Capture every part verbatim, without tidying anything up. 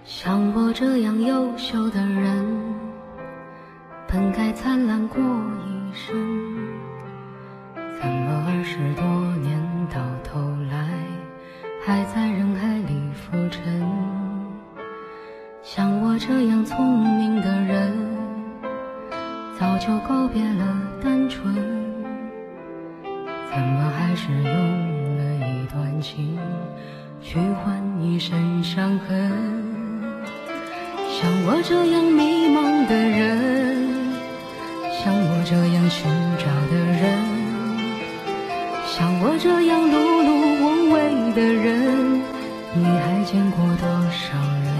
像我这样优秀的人，本该灿烂过一生，怎么二十多年到头来还在人海里浮沉？像我这样聪明的人，早就告别了单纯，怎么还是用了一段情去换一身伤痕？像我这样迷茫的人，像我这样寻找的人，像我这样碌碌无为的人，你还见过多少人？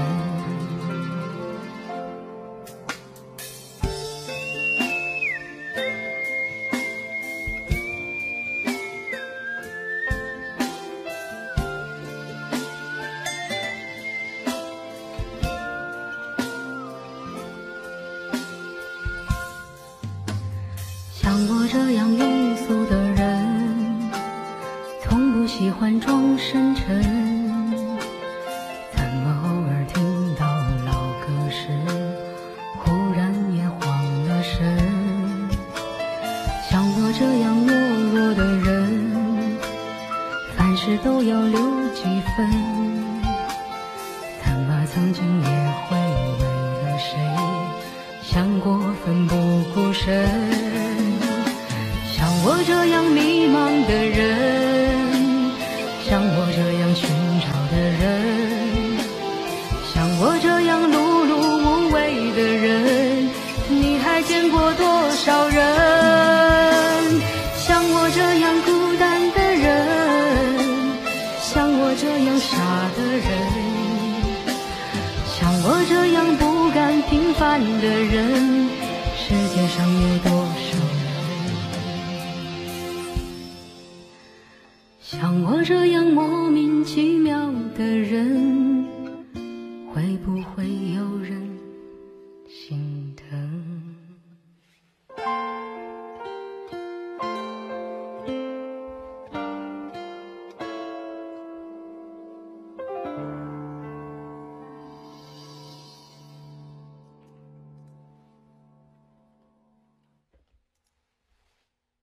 像我这样庸俗的人，从不喜欢装深沉，怎么偶尔听到老歌时，忽然也慌了神？像我这样懦弱的人，凡事都要留几分，怎么曾经也会为了谁想过奋不顾身？像我这样迷茫的人，像我这样寻找的人，像我这样碌碌无为的人，你还见过多少人？像我这样孤单的人，像我这样傻的人，像我这样不甘平凡的人，世界上有多少人？像我这样莫名其妙的人，会不会有